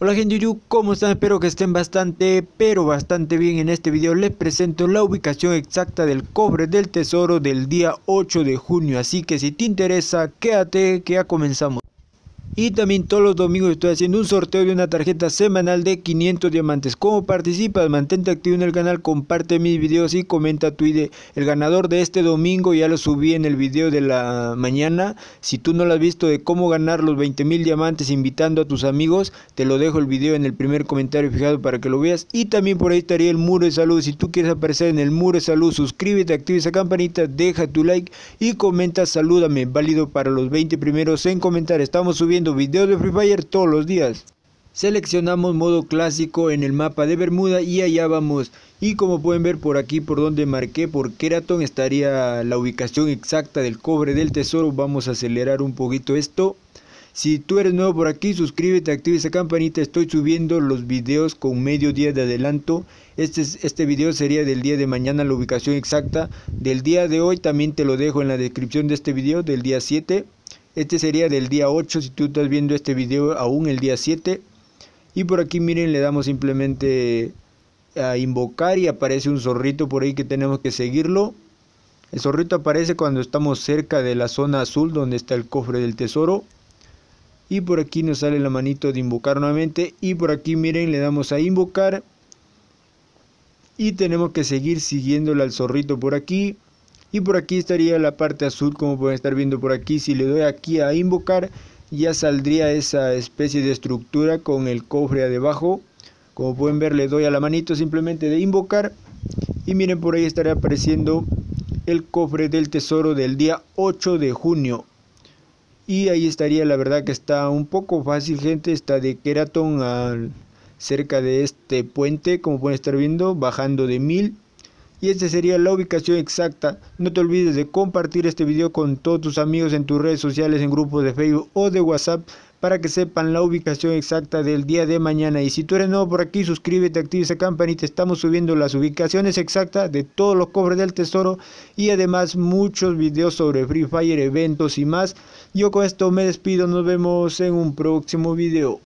Hola gente de YouTube, ¿cómo están? Espero que estén bastante bien. En este video les presento la ubicación exacta del cofre del tesoro del día 8 de junio. Así que si te interesa, quédate que ya comenzamos. Y también todos los domingos estoy haciendo un sorteo de una tarjeta semanal de 500 diamantes. ¿Cómo participas? Mantente activo en el canal, comparte mis videos y comenta tu idea. El ganador de este domingo ya lo subí en el video de la mañana. Si tú no lo has visto de cómo ganar los 20.000 diamantes invitando a tus amigos, te lo dejo el video en el primer comentario fijado para que lo veas. Y también por ahí estaría el muro de salud. Si tú quieres aparecer en el muro de salud, suscríbete, activa esa campanita, deja tu like y comenta salúdame. Válido para los 20 primeros en comentar. Estamos subiendo videos de Free Fire todos los días. Seleccionamos modo clásico en el mapa de Bermuda y allá vamos. Y como pueden ver por aquí, por donde marqué por Keraton, estaría la ubicación exacta del cofre del tesoro. Vamos a acelerar un poquito esto. Si tú eres nuevo por aquí, suscríbete, activa esa campanita. Estoy subiendo los videos con medio día de adelanto. Este video sería del día de mañana, la ubicación exacta. Del día de hoy también te lo dejo en la descripción de este video, del día 7. Este sería del día 8 si tú estás viendo este video aún el día 7. Y por aquí miren, le damos simplemente a invocar y aparece un zorrito por ahí que tenemos que seguirlo. El zorrito aparece cuando estamos cerca de la zona azul donde está el cofre del tesoro. Y por aquí nos sale la manito de invocar nuevamente. Y por aquí miren, le damos a invocar. Y tenemos que seguir siguiéndole al zorrito por aquí. Y por aquí estaría la parte azul, como pueden estar viendo por aquí. Si le doy aquí a invocar, ya saldría esa especie de estructura con el cofre debajo. Como pueden ver, le doy a la manito simplemente de invocar. Y miren, por ahí estaría apareciendo el cofre del tesoro del día 8 de junio. Y ahí estaría, la verdad que está un poco fácil, gente. Está de Keraton cerca de este puente, como pueden estar viendo, bajando de 1000. Y esta sería la ubicación exacta. No te olvides de compartir este video con todos tus amigos en tus redes sociales, en grupos de Facebook o de WhatsApp, para que sepan la ubicación exacta del día de mañana. Y si tú eres nuevo por aquí, suscríbete, activa esa campanita. Estamos subiendo las ubicaciones exactas de todos los cofres del tesoro y además muchos videos sobre Free Fire, eventos y más. Yo con esto me despido, nos vemos en un próximo video.